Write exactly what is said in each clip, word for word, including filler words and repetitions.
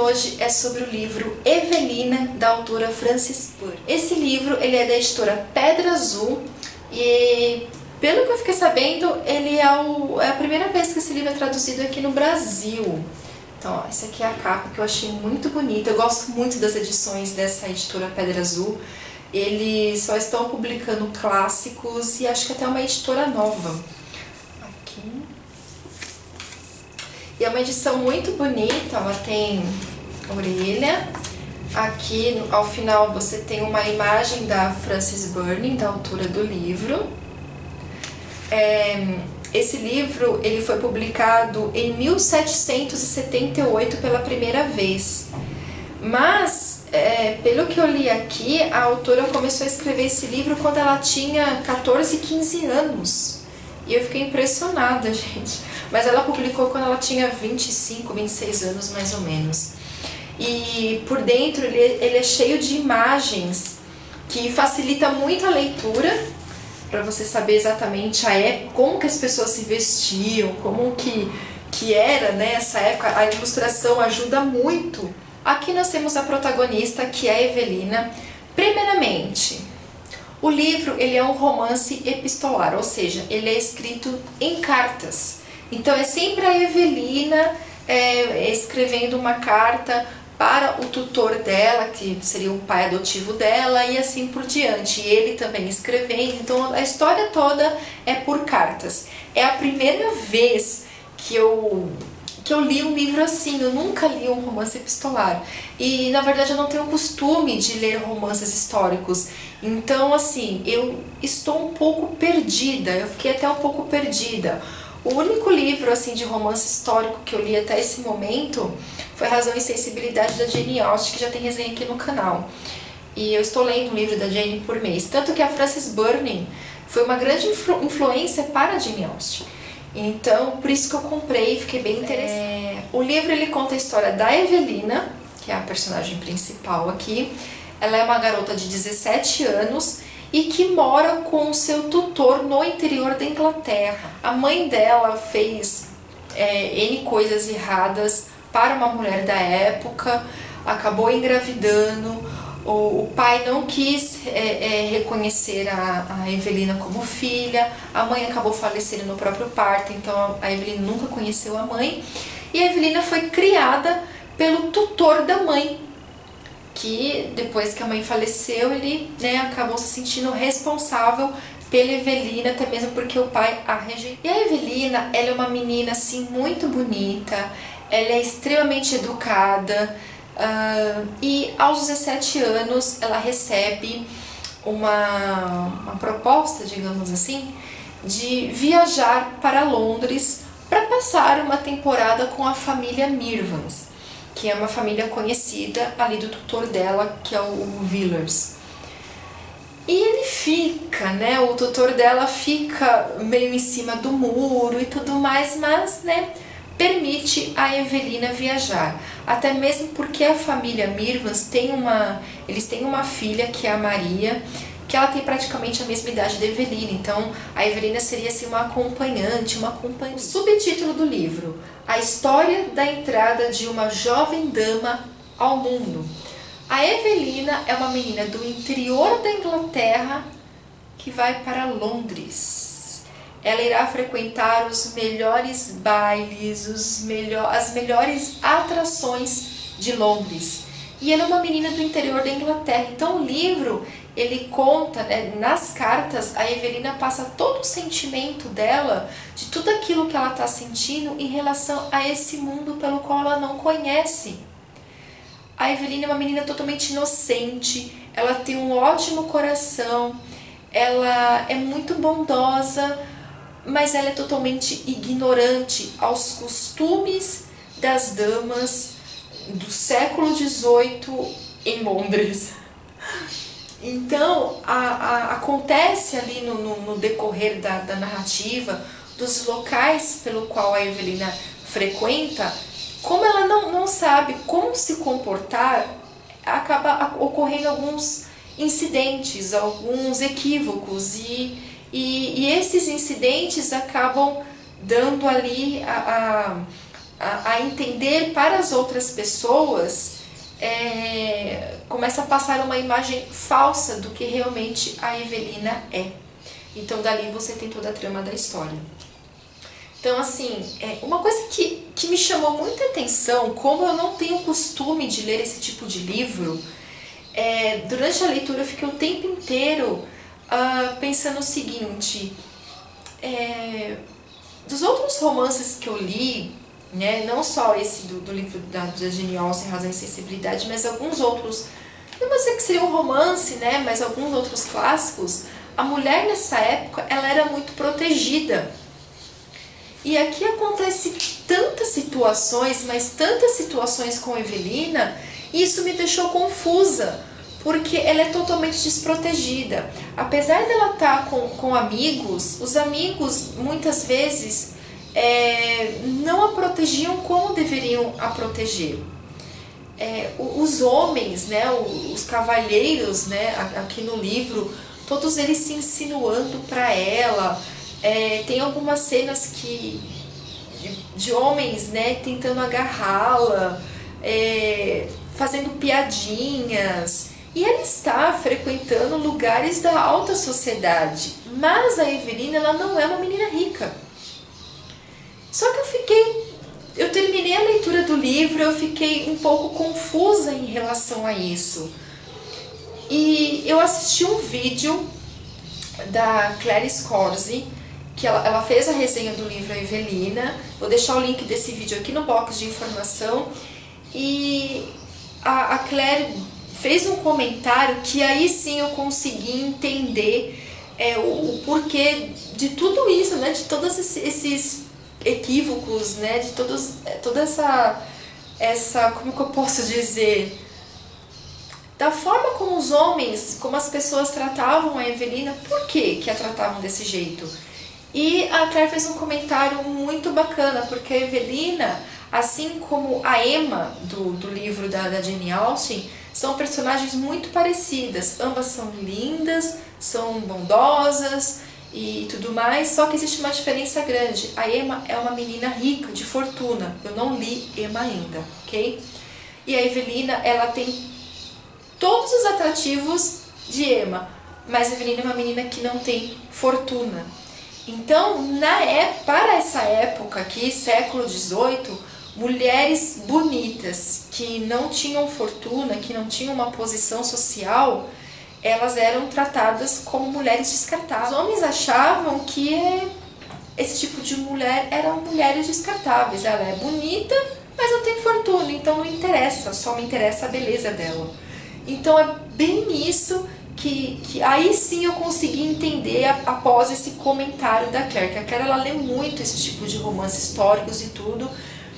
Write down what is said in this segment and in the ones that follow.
hoje é sobre o livro Evelina, da autora Frances Burney. Esse livro ele é da editora Pedra Azul e, pelo que eu fiquei sabendo, ele é, o, é a primeira vez que esse livro é traduzido aqui no Brasil. Então, ó, essa aqui é a capa que eu achei muito bonita. Eu gosto muito das edições dessa editora Pedra Azul. Eles só estão publicando clássicos e acho que até uma editora nova. Aqui. E é uma edição muito bonita, ela tem orelha. Aqui ao final você tem uma imagem da Frances Burney, da autora do livro. É, esse livro ele foi publicado em mil setecentos e setenta e oito pela primeira vez. Mas, é, pelo que eu li aqui, a autora começou a escrever esse livro quando ela tinha quatorze, quinze anos. E eu fiquei impressionada, gente. Mas ela publicou quando ela tinha vinte e cinco, vinte e seis anos, mais ou menos. E por dentro ele, ele é cheio de imagens que facilita muito a leitura, para você saber exatamente a época, como que as pessoas se vestiam, como que, que era, né, essa época. A ilustração ajuda muito. Aqui nós temos a protagonista, que é a Evelina. Primeiramente, o livro ele é um romance epistolar, ou seja, ele é escrito em cartas. Então é sempre a Evelina é, escrevendo uma carta para o tutor dela, que seria o pai adotivo dela, e assim por diante. E ele também escrevendo, então a história toda é por cartas. É a primeira vez que eu... que eu li um livro assim, eu nunca li um romance epistolar. E, na verdade, eu não tenho o costume de ler romances históricos. Então, assim, eu estou um pouco perdida, eu fiquei até um pouco perdida. O único livro, assim, de romance histórico que eu li até esse momento foi Razão e Sensibilidade, da Jane Austen, que já tem resenha aqui no canal. E eu estou lendo um livro da Jane por mês. Tanto que a Frances Burney foi uma grande influ influência para a Jane Austen. Então, por isso que eu comprei e fiquei bem interessada. É, o livro ele conta a história da Evelina, que é a personagem principal aqui. Ela é uma garota de dezessete anos e que mora com o seu tutor no interior da Inglaterra. A mãe dela fez é, N coisas erradas para uma mulher da época, acabou engravidando. O pai não quis é, é, reconhecer a, a Evelina como filha, a mãe acabou falecendo no próprio parto, então a Evelina nunca conheceu a mãe. E a Evelina foi criada pelo tutor da mãe, que depois que a mãe faleceu, ele né, acabou se sentindo responsável pela Evelina, até mesmo porque o pai a rejeitou. E a Evelina, ela é uma menina assim muito bonita, ela é extremamente educada. Uh, e aos dezessete anos ela recebe uma, uma proposta, digamos assim, de viajar para Londres para passar uma temporada com a família Mirvans, que é uma família conhecida ali do tutor dela, que é o Villars. E ele fica, né, o tutor dela fica meio em cima do muro e tudo mais, mas, né, permite a Evelina viajar, até mesmo porque a família Mirvans tem uma, eles têm uma filha que é a Maria, que ela tem praticamente a mesma idade da Evelina, então a Evelina seria assim uma acompanhante, uma acompanhante. O subtítulo do livro: A História da Entrada de uma Jovem Dama ao Mundo. A Evelina é uma menina do interior da Inglaterra que vai para Londres. Ela irá frequentar os melhores bailes, os melhor, as melhores atrações de Londres. E ela é uma menina do interior da Inglaterra. Então o livro, ele conta, né, nas cartas, a Evelina passa todo o sentimento dela, de tudo aquilo que ela está sentindo em relação a esse mundo pelo qual ela não conhece. A Evelina é uma menina totalmente inocente, ela tem um ótimo coração, ela é muito bondosa, mas ela é totalmente ignorante aos costumes das damas do século dezoito em Londres. Então, a, a, acontece ali no, no, no decorrer da, da narrativa, dos locais pelo qual a Evelina frequenta, como ela não, não sabe como se comportar, acaba ocorrendo alguns incidentes, alguns equívocos, e E, e esses incidentes acabam dando ali a, a, a entender para as outras pessoas, é, começa a passar uma imagem falsa do que realmente a Evelina é. Então dali você tem toda a trama da história. Então assim, é, uma coisa que, que me chamou muita atenção, como eu não tenho costume de ler esse tipo de livro, é, durante a leitura eu fiquei o tempo inteiro uh, pensando o seguinte, é, dos outros romances que eu li, né, não só esse do, do livro da, da Jane Austen, Razão e Sensibilidade, mas alguns outros, não vou dizer que seria um romance, né, mas alguns outros clássicos, a mulher nessa época, ela era muito protegida. E aqui acontece tantas situações, mas tantas situações com Evelina, e isso me deixou confusa, porque ela é totalmente desprotegida. Apesar dela estar com, com amigos, os amigos muitas vezes é, não a protegiam como deveriam a proteger. É, os homens, né, os cavalheiros, né, aqui no livro, todos eles se insinuando para ela. É, tem algumas cenas que de, de homens, né, tentando agarrá-la, é, fazendo piadinhas. E ela está frequentando lugares da alta sociedade. Mas a Evelina, ela não é uma menina rica. Só que eu fiquei... Eu terminei a leitura do livro, eu fiquei um pouco confusa em relação a isso. E eu assisti um vídeo da Claire Scorzi, que ela, ela fez a resenha do livro A Evelina. Vou deixar o link desse vídeo aqui no box de informação. E a, a Claire fez um comentário que aí sim eu consegui entender é, o, o porquê de tudo isso, né? De todos esses equívocos, né? De todos, toda essa, essa, como que eu posso dizer, da forma como os homens, como as pessoas tratavam a Evelina. Por que que a tratavam desse jeito? E a Claire fez um comentário muito bacana, porque a Evelina, assim como a Emma do, do livro da, da Jane Austen, são personagens muito parecidas. Ambas são lindas, são bondosas e tudo mais, só que existe uma diferença grande. A Emma é uma menina rica, de fortuna. Eu não li Emma ainda, ok? E a Evelina, ela tem todos os atrativos de Emma, mas a Evelina é uma menina que não tem fortuna. Então, na é, para essa época aqui, século dezoito, mulheres bonitas que não tinham fortuna, que não tinham uma posição social, elas eram tratadas como mulheres descartáveis. Os homens achavam que esse tipo de mulher eram mulheres descartáveis. Ela é bonita, mas não tem fortuna, então não interessa, só me interessa a beleza dela. Então é bem isso que, que aí sim eu consegui entender a, após esse comentário da Claire, que a Claire ela lê muito esse tipo de romances históricos e tudo.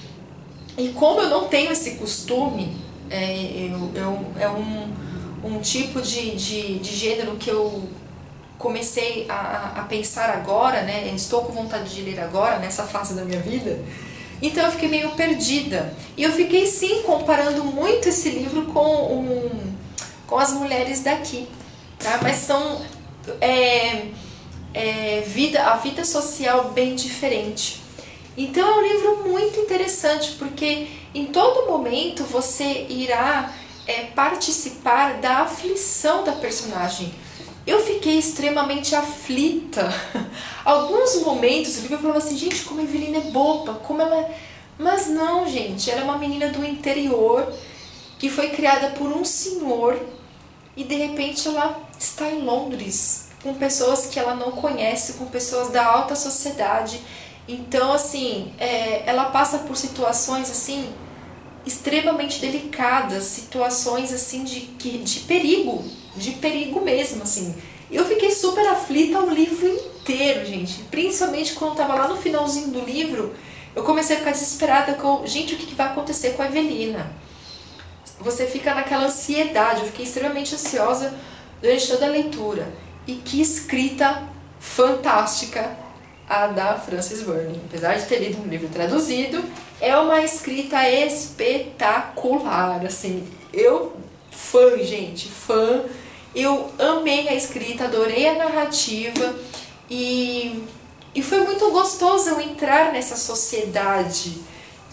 E como eu não tenho esse costume, é, eu, eu, é um, um tipo de, de, de gênero que eu comecei a, a pensar agora, né? Estou com vontade de ler agora, nessa fase da minha vida. Então eu fiquei meio perdida. E eu fiquei sim comparando muito esse livro com, um, com as mulheres daqui, tá? Mas são é, é, vida, a vida social bem diferente. Então é um livro muito interessante, porque em todo momento você irá é, participar da aflição da personagem. Eu fiquei extremamente aflita. Alguns momentos o livro eu falava assim, gente, como a Evelina é boba, como ela é... Mas não, gente, ela é uma menina do interior, que foi criada por um senhor, e de repente ela está em Londres, com pessoas que ela não conhece, com pessoas da alta sociedade. Então, assim, é, ela passa por situações, assim, extremamente delicadas, situações, assim, de, de perigo, de perigo mesmo, assim. Eu fiquei super aflita o livro inteiro, gente, principalmente quando eu tava lá no finalzinho do livro, eu comecei a ficar desesperada com, gente, o que, que vai acontecer com a Evelina? Você fica naquela ansiedade, eu fiquei extremamente ansiosa durante toda a leitura. E que escrita fantástica a da Frances Burney. Apesar de ter lido um livro traduzido, é uma escrita espetacular, assim, eu, fã, gente, fã, eu amei a escrita, adorei a narrativa, e, e foi muito gostoso eu entrar nessa sociedade,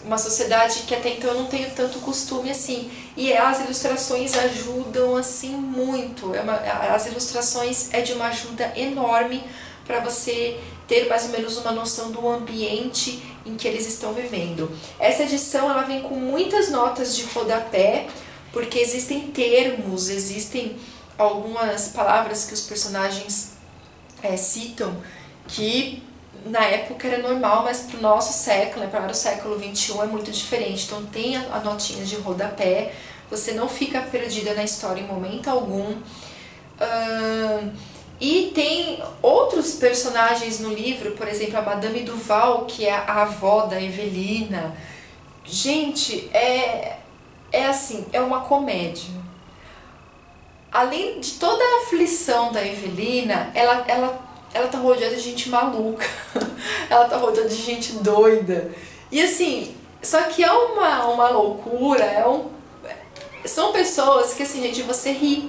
uma sociedade que até então eu não tenho tanto costume assim. E as ilustrações ajudam assim muito. É uma, as ilustrações é de uma ajuda enorme para você ter mais ou menos uma noção do ambiente em que eles estão vivendo. Essa edição ela vem com muitas notas de rodapé, porque existem termos, existem algumas palavras que os personagens é, citam que na época era normal, mas para o nosso século, né, para o século vinte e um é muito diferente. Então tem a, a notinha de rodapé, você não fica perdida na história em momento algum. Uh, e tem outros personagens no livro, por exemplo, a Madame Duval, que é a avó da Evelina. Gente, é, é assim, é uma comédia. Além de toda a aflição da Evelina, ela, ela, ela tá rodeada de gente maluca, ela tá rodeada de gente doida. E assim, só que é uma, uma loucura, é um, são pessoas que assim, gente, você ri.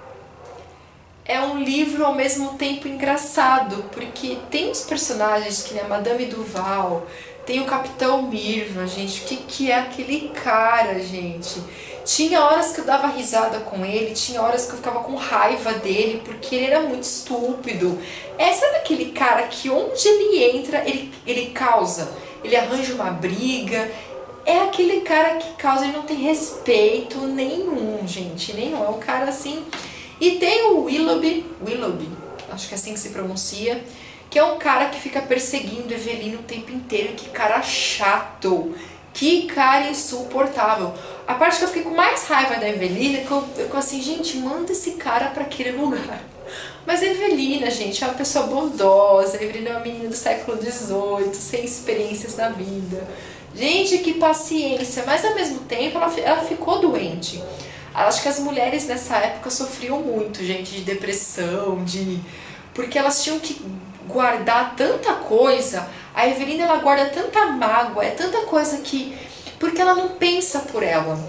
É um livro ao mesmo tempo engraçado, porque tem os personagens que nem a Madame Duval, tem o Capitão Mirva, gente, o que, que é aquele cara, gente? Tinha horas que eu dava risada com ele, tinha horas que eu ficava com raiva dele, porque ele era muito estúpido. É, sabe aquele cara que onde ele entra, ele, ele causa, ele arranja uma briga. É aquele cara que causa, ele não tem respeito nenhum, gente, nenhum. É um cara assim... E tem o Willoughby, Willoughby, acho que é assim que se pronuncia, que é um cara que fica perseguindo Evelina o tempo inteiro. Que cara chato, que cara insuportável. A parte que eu fiquei com mais raiva da Evelina, que eu, eu assim, gente, manda esse cara pra aquele lugar. Mas a Evelina, gente, é uma pessoa bondosa, a Evelina é uma menina do século dezoito, sem experiências na vida. Gente, que paciência, mas ao mesmo tempo ela, ela ficou doente. Acho que as mulheres nessa época sofriam muito, gente, de depressão, de... porque elas tinham que guardar tanta coisa. A Evelina, ela guarda tanta mágoa, é tanta coisa que... porque ela não pensa por ela.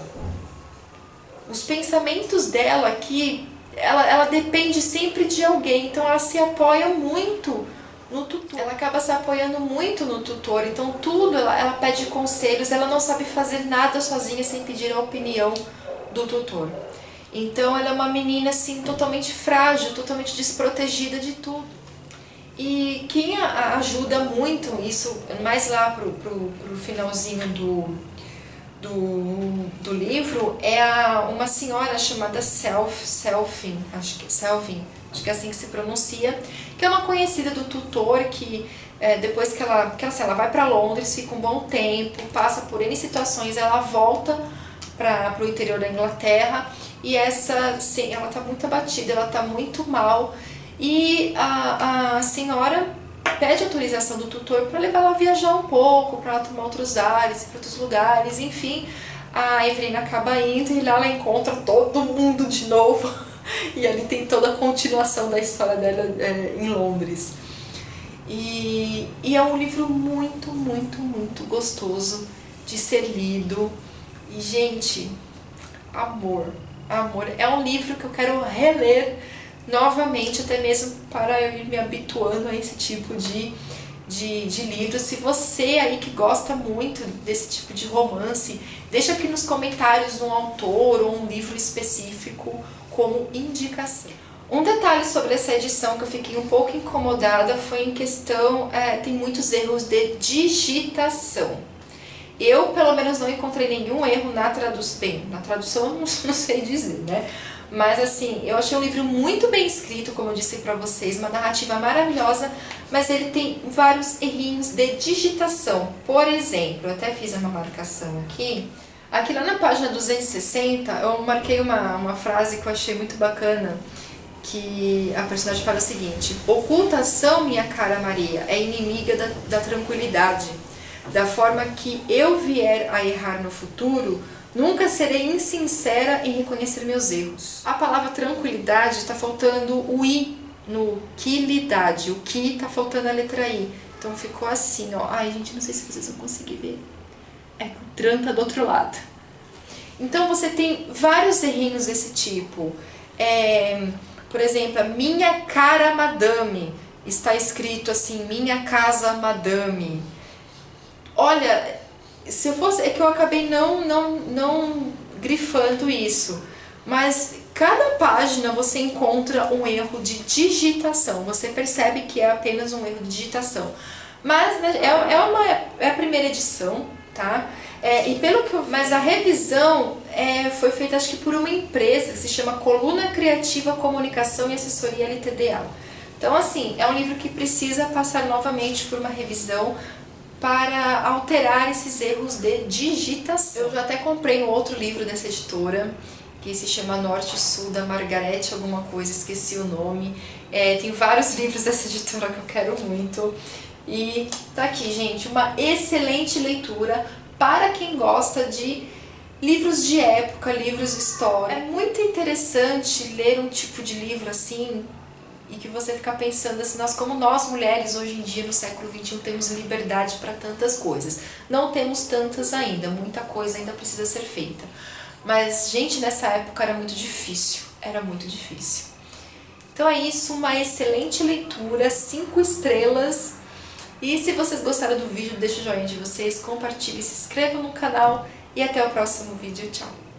Os pensamentos dela aqui, ela, ela depende sempre de alguém, então ela se apoia muito no tutor. Ela acaba se apoiando muito no tutor, então tudo, ela, ela pede conselhos, ela não sabe fazer nada sozinha sem pedir a opinião do tutor. Então ela é uma menina assim totalmente frágil, totalmente desprotegida de tudo. E quem a ajuda muito isso, mais lá pro, pro, pro finalzinho do, do, do livro, é a, uma senhora chamada Self, Selfin, acho que Selvin, acho que é assim que se pronuncia, que é uma conhecida do tutor que é, depois que ela, que assim, ela vai para Londres, fica um bom tempo, passa por N situações, ela volta para o interior da Inglaterra e essa, sim, ela tá muito abatida, ela tá muito mal e a, a senhora pede autorização do tutor para levar ela a viajar um pouco, para ela tomar outros ares, para outros lugares, enfim. A Evelina acaba indo e lá ela encontra todo mundo de novo e ali tem toda a continuação da história dela é, em Londres. E, e é um livro muito, muito, muito gostoso de ser lido. E, gente, amor, amor. É um livro que eu quero reler novamente, até mesmo para eu ir me habituando a esse tipo de, de, de livro. Se você aí que gosta muito desse tipo de romance, deixa aqui nos comentários um autor ou um livro específico como indicação. Um detalhe sobre essa edição que eu fiquei um pouco incomodada foi em questão, é, tem muitos erros de digitação. Eu, pelo menos, não encontrei nenhum erro na tradução. Bem, na tradução eu não, não sei dizer, né? Mas, assim, eu achei o livro muito bem escrito, como eu disse pra vocês, uma narrativa maravilhosa, mas ele tem vários errinhos de digitação. Por exemplo, eu até fiz uma marcação aqui. Aqui lá na página duzentos e sessenta, eu marquei uma, uma frase que eu achei muito bacana, que a personagem fala o seguinte: ocultação, minha cara Maria, é inimiga da, da tranquilidade. Da forma que eu vier a errar no futuro, nunca serei insincera em reconhecer meus erros. A palavra tranquilidade está faltando o i no quilidade. O que está faltando a letra i. Então ficou assim, ó. Ai, gente, não sei se vocês vão conseguir ver. É que o tran tá do outro lado. Então você tem vários errinhos desse tipo. É, por exemplo, minha cara madame. Está escrito assim, minha casa madame. Olha, se eu fosse, é que eu acabei não, não, não grifando isso, mas cada página você encontra um erro de digitação, você percebe que é apenas um erro de digitação, mas né, é, é, uma, é a primeira edição, tá? É, e pelo que eu, mas a revisão é, foi feita acho que por uma empresa que se chama Coluna Criativa Comunicação e Assessoria L T D A. Então assim, é um livro que precisa passar novamente por uma revisão para alterar esses erros de digitação. Eu já até comprei um outro livro dessa editora, que se chama Norte e Sul, da Margarete alguma coisa, esqueci o nome. É, tem vários livros dessa editora que eu quero muito. E tá aqui, gente, uma excelente leitura para quem gosta de livros de época, livros de história. É muito interessante ler um tipo de livro assim e que você fica pensando assim, nós como nós mulheres hoje em dia no século vinte e um temos liberdade para tantas coisas. Não temos tantas ainda, muita coisa ainda precisa ser feita. Mas, gente, nessa época era muito difícil, era muito difícil. Então é isso, uma excelente leitura, cinco estrelas. E se vocês gostaram do vídeo, deixa o joinha de vocês, compartilhe, se inscrevam no canal e até o próximo vídeo. Tchau!